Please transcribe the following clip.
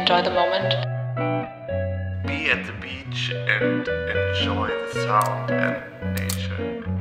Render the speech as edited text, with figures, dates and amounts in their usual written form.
enjoy the moment. Be at the beach and enjoy the sound and nature.